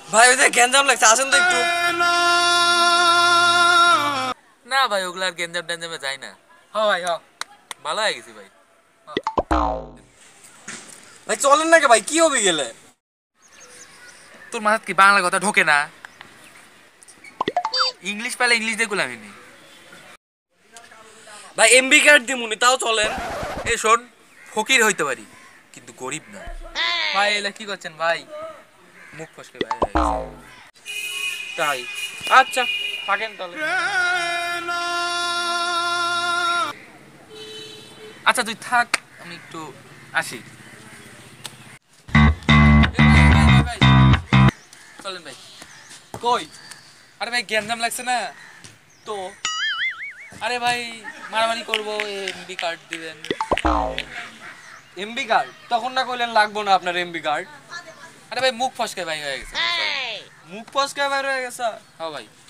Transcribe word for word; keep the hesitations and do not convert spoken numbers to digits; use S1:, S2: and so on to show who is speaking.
S1: ভাই ওই যে গ্যাঞ্জাম লাগছে, আসেন তো একটু।
S2: না ভাই ওগুলা আর গেঞ্জাম টেঞ্জামে যাই না।
S1: হ্যাঁ ভাই, হ্যাঁ
S2: ভালো হয়ে গেছি ভাই।
S1: ভাই চলেন নাকি ভাই, কি হবে গেলে?
S2: তোর মাথায় কি বাংলা কথা ঢোকে না? ইংলিশ পেলে ইংলিশ দিয়ে গুলামি নি।
S1: ভাই এমবি কার্ড দিমুনি, তাও চলেন।
S2: এই শোন, ফকির হইতে পারি কিন্তু গরিব না।
S3: ভাই এলা কি করছেন ভাই?
S2: মুখ ফসকে ভাই হয়ে গেছে।
S1: তাই আচ্ছা থাকেন তাহলে।
S2: আচ্ছা তুই থাক, আমি একটু আসি। চলেন ভাই।
S1: কই?
S2: আরে ভাই গ্যাঞ্জাম লাগছে না
S1: তো
S2: আরে ভাই মারামারি করবো, এমবি কার্ড দিবেন।
S1: এমবি কার্ড তখন না কইলেন লাগবো না আপনার এমবি কার্ড।
S2: আরে ভাই মুখ ফসকে ভাই হয়ে গেছে।
S1: মুখ ফসকা বের হয়ে গেছে।
S2: হ্যাঁ ভাই।